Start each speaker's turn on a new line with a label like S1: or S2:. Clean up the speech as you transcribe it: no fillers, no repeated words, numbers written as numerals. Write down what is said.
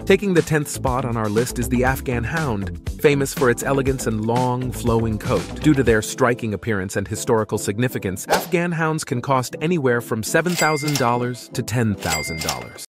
S1: Taking the 10th spot on our list is the Afghan Hound, famous for its elegance and long, flowing coat. Due to their striking appearance and historical significance, Afghan Hounds can cost anywhere from $7,000 to $10,000.